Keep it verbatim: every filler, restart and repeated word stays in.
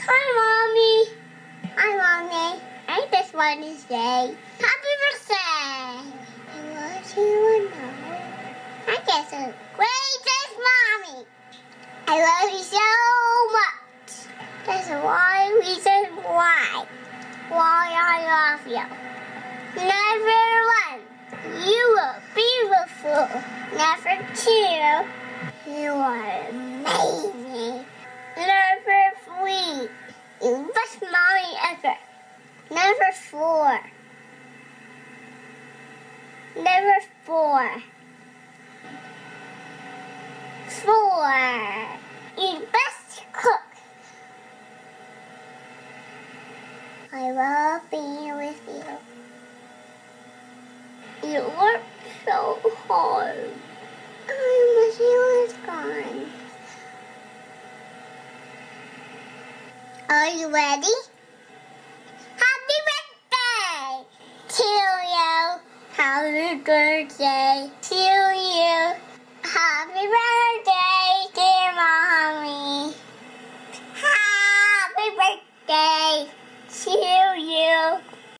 Hi, Mommy. Hi, Mommy. I just want to say happy birthday. I want you to know I get the greatest Mommy. I love you so much. That's why we said why. Why I love you. Number one, you are beautiful. Number two, you are amazing. Number three, you best Mommy ever. Number four, number four, four, you best cook. I love being with you. You work so hard. I wish you was gone. Are you ready? Happy birthday to you. Happy birthday